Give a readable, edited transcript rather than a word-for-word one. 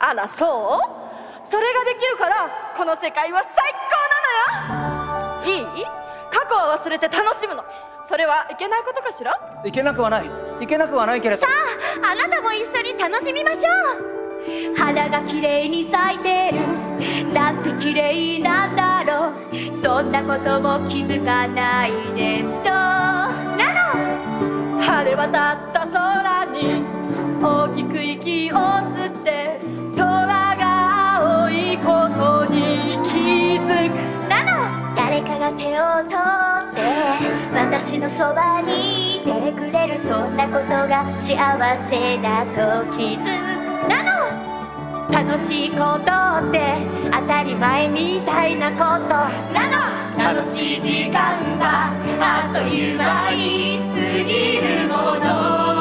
あらそう？それができるからこの世界は最高なのよ。いい？過去は忘れて楽しむの。それはいけないことかしら？ いけなくはない、いけなくはないけれど。 さあ、あなたも一緒に楽しみましょう。花が綺麗に咲いてるなんて綺麗なんだろう。そんなことも気づかないでしょ。なの晴れ渡った空に大きく息を吸って空が青いことに気づく。 なの誰かが手を取って私のそばにいてくれる。そんなことが幸せだと気づく。なの楽しいことって当たり前みたいなことなの。 楽しい時間はあっという間に過ぎるもの。